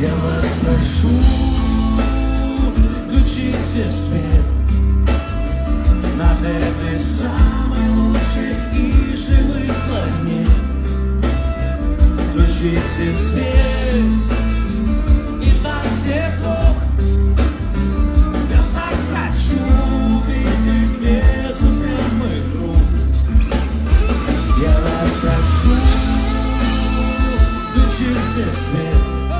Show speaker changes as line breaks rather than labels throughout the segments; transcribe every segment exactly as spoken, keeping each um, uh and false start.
Я вас прошу, включите свет над этой самой лучшей и живой планетой. Включите свет и дайте звук. Я так хочу увидеть бездну прямых рук. Я вас прошу, включите свет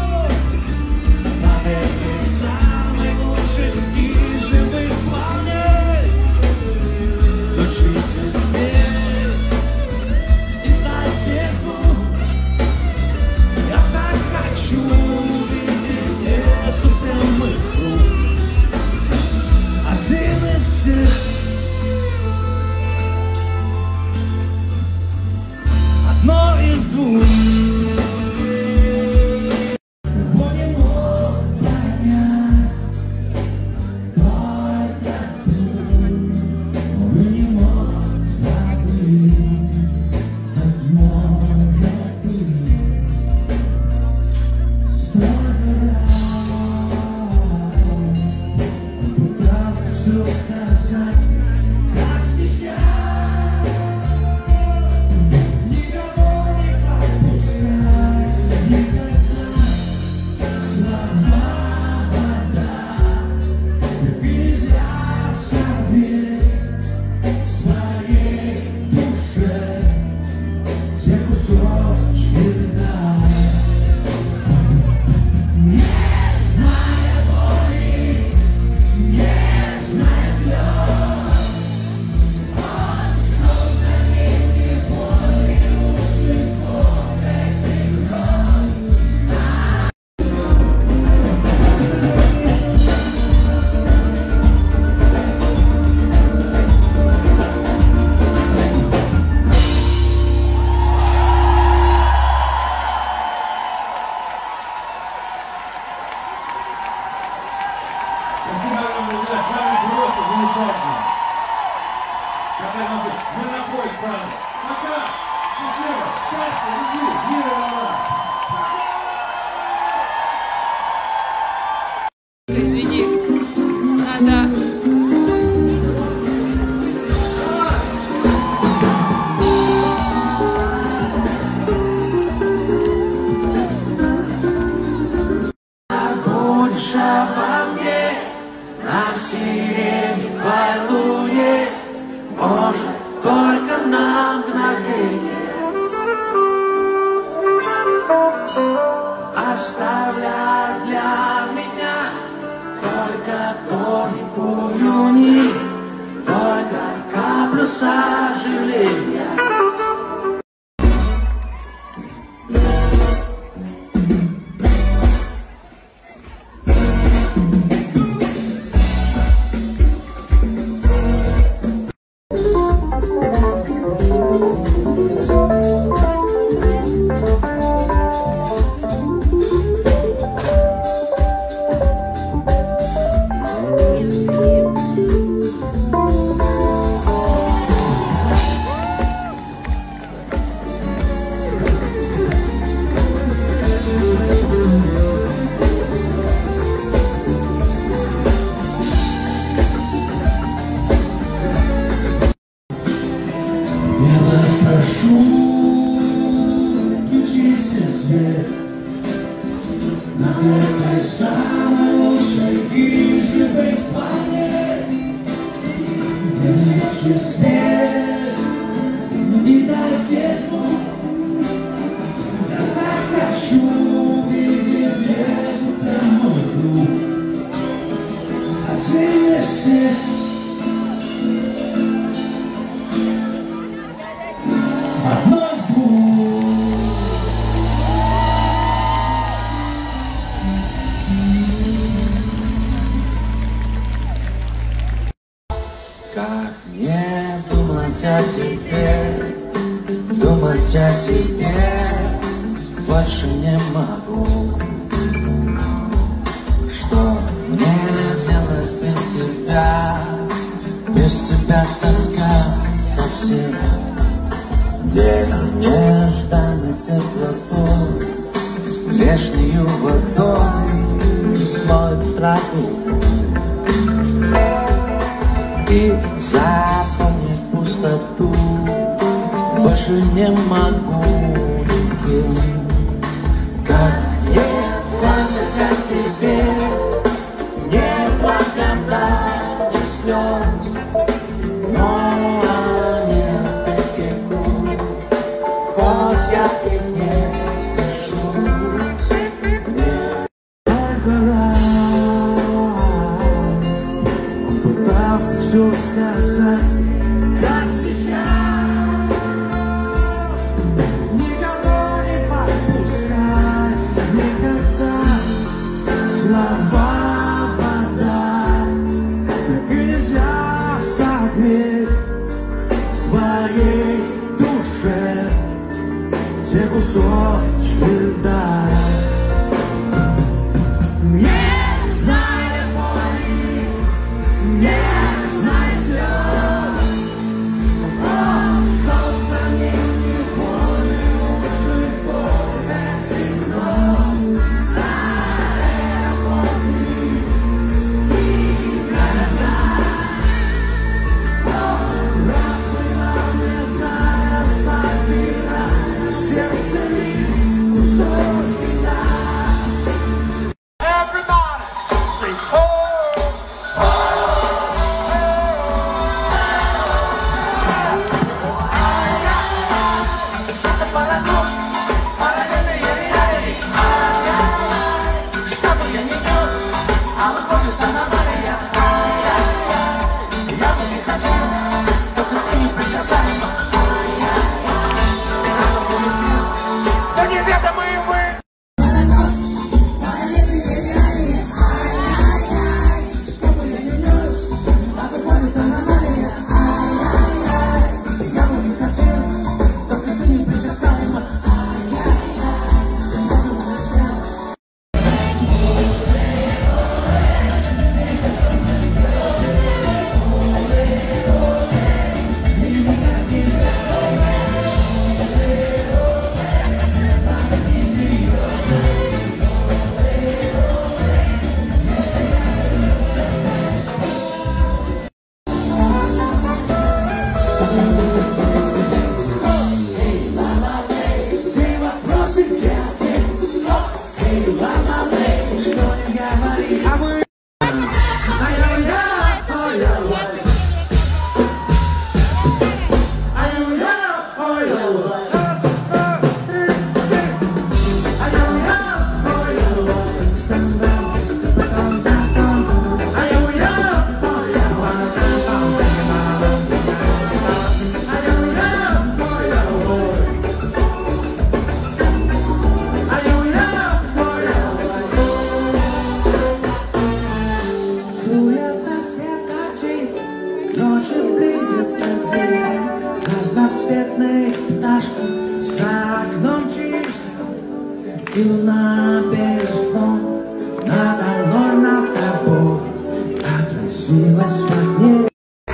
над этой самой лучшей и живой планетой. Включите свет и дайте звук. Я так хочу увидеть бездну прямых рук. Один из всех, одно из двух.
Извини, надо...
Будешь обо мне на сиреневой луне, может, только на мгновение оставляй для меня только тонкую нить, только каплю сожаления. Я вас прошу, включите свет над этой самой лучшей и живой планетой. Включите свет и дайте звук. Я так хочу увидеть бездну прямых рук. Один из всех, одно из двух. Как мне думать о тебе, думать о тебе больше не могу. Что мне делать без тебя? Без тебя тоска совсем. Где мне ждать теплоту? Грешною водой смоет траву и заполнит пустоту. Больше не могу никем, как не память о тебе, не благодаря слез, но они опять текут, хоть я и не сажусь. Много раз он пытался все сказать, как сейчас. Никого не подпускай, никогда слова подай. Так и нельзя согреть в своей душе все кусочки льда. Не знаю боли, не знаю слез, но солнце мне не боль, уши полны темно. Аэропорты и города, проплывал, не зная, собирая сердце лишь кусочки льда. Ночи близится день, разноцветный пташка за окном чисто, и луна перед сном надо мной, над тобой отразилась во мне.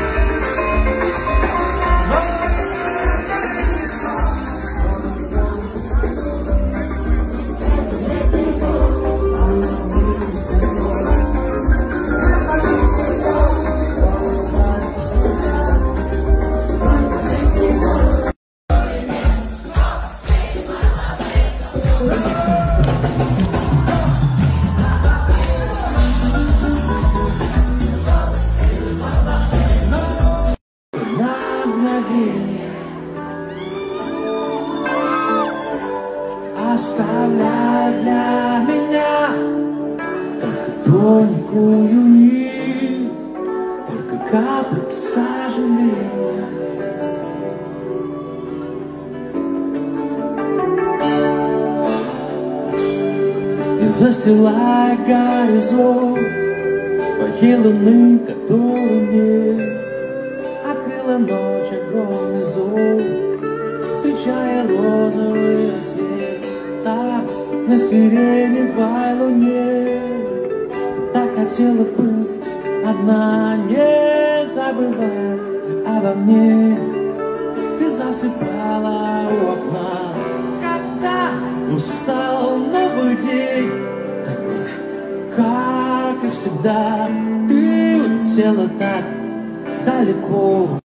Оставляй для меня только тонкую нить, только каплю сожаления. И застилай горизонт твоей луны, которой нет, открыла ночь огромный зов, встречая розовый рассвет. Так на сиреневой луне так хотела быть одна, не забывай обо мне. Ты засыпала у окна, когда устала. настал новый день, такой же, как и всегда. Ты улетела так далеко.